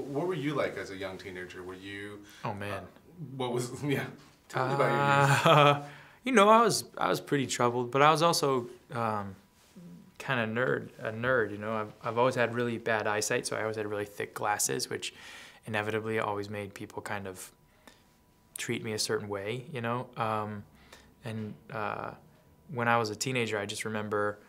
what were you like as a young teenager? Were you? Oh man. What was? Yeah. Tell me about your years. You know, I was pretty troubled, but I was also kind of a nerd. You know, I've always had really bad eyesight, so I always had really thick glasses, which inevitably always made people kind of treat me a certain way. You know, and when I was a teenager, I just remember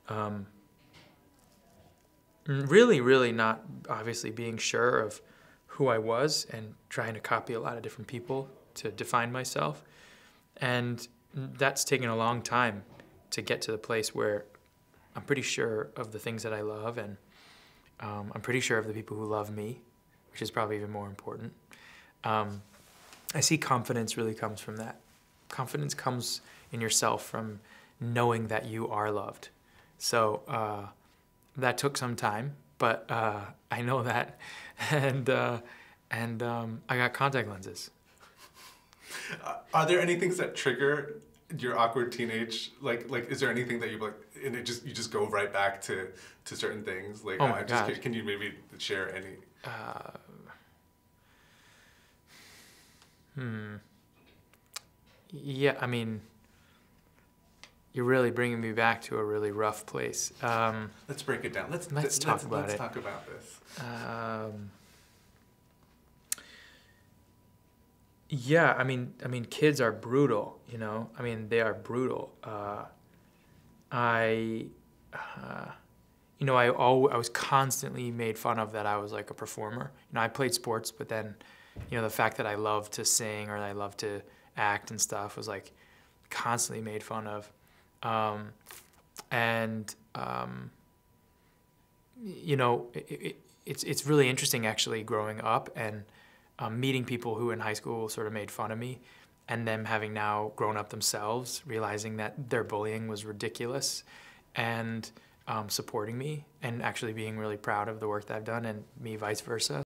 really not obviously being sure of who I was and trying to copy a lot of different people to define myself. And that's taken a long time to get to the place where I'm pretty sure of the things that I love, and I'm pretty sure of the people who love me, which is probably even more important. I see confidence really comes from that. Confidence comes in yourself from knowing that you are loved. So that took some time, but I know that, and I got contact lenses. Are there any things that trigger your awkward teenage, like is there anything that you like, and you just go right back to certain things? Like, oh my God. Just, can you maybe share any? Yeah, I mean, you're really bringing me back to a really rough place. Let's break it down. Let's talk about let's it. talk about this. Yeah, I mean, kids are brutal. You know, I mean, they are brutal. You know, I was constantly made fun of that I was like a performer. You know, I played sports, but then, you know, the fact that I love to sing or I love to act and stuff was like constantly made fun of. You know, it's really interesting actually growing up and meeting people who in high school sort of made fun of me, and them having now grown up themselves, realizing that their bullying was ridiculous, and supporting me and actually being really proud of the work that I've done, and me vice versa.